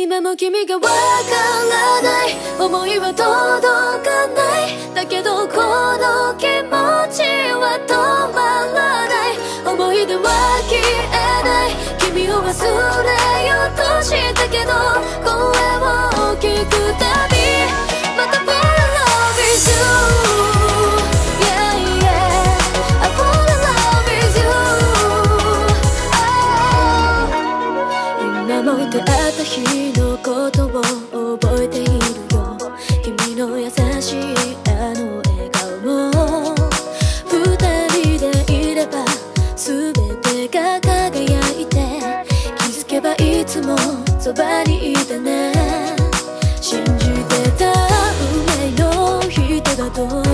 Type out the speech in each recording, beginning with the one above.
今も君がわからない、思いは届かない。だけどこの気持ちは止まらない。思い出は消えない、君を忘れようとしたけど、声を聞くたびまた Fall in love with you、 yeah, yeah. I fall in love with you、oh、今も出会った日のことを覚えているよ。君の優しいあの笑顔も、二人でいれば全てが輝いて、気づけばいつもそばにいてね。信じてた運命の人だと、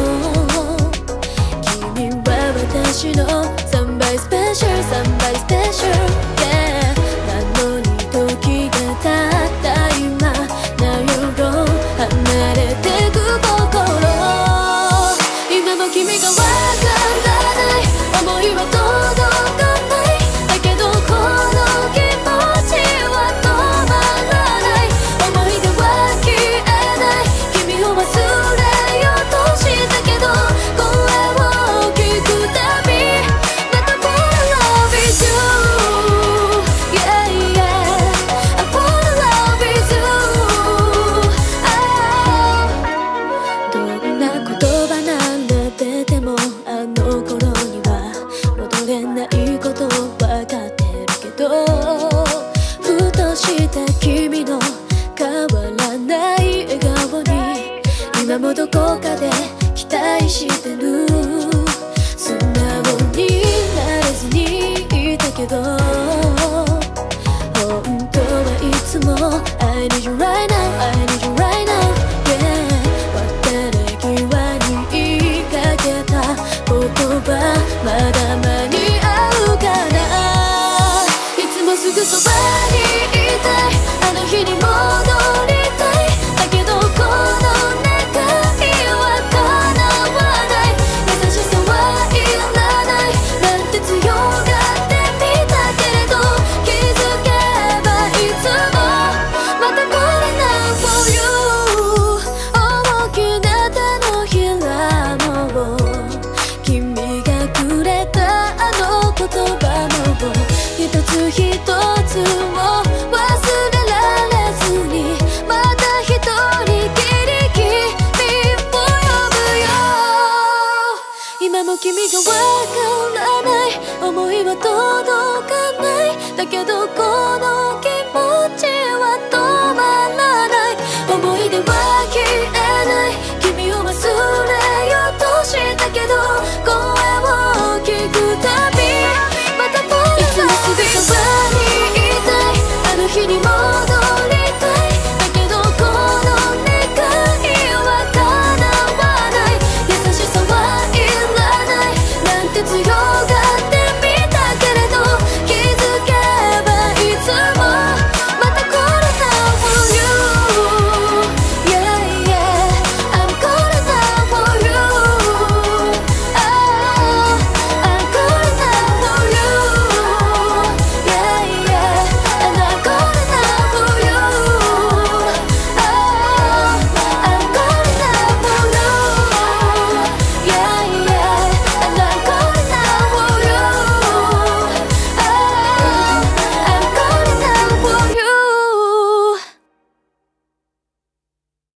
君は私の Somebody special Somebody special、yeah、 なのに時が経った今なよ離れてく心、今も君がわからない、思いは届かない。だけどこの気持ちは止まらない。思い出は消えない、君を忘れようとしたけど、声を聞くたびまた Fall in love with you、 yeah, yeah. I fall in love with you、oh、 どんな言葉並べてもあの頃には戻れないこと分かってるけど、ふとした君の変わらない笑顔に今もどこかで期待してる。素直になれずにいたけど、本当はいつも I need you right now I need you right now、 yeah、 別れ際に言いかけた言葉まだ間に合うかな。いつもすぐそばにいたい、あの日に戻りたい。だけどこの願いは叶わない。優しさはいらないなんて強がってみたけれど、気づけばいつもまたこれ Now for you、 大きな手のひらも君がくれたあの言葉も、一つ一つを忘れられずに、また一人きり君を呼ぶよ。今も君がわからない、思いは届かない。だけどこの気持ちは止まらない。思い出は消えない、君を忘れようとしたけど、声を聞くたびまた Fall in love with you、 いつもすぐそばにいたい、あの日に戻